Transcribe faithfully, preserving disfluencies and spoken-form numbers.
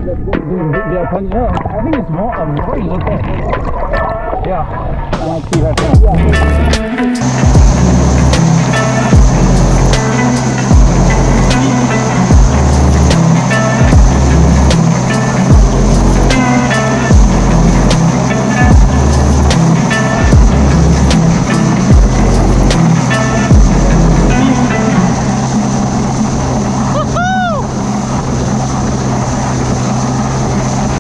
the, the, the punch, no, I think it's more um, what you look at. Yeah. I like to see that. Yeah.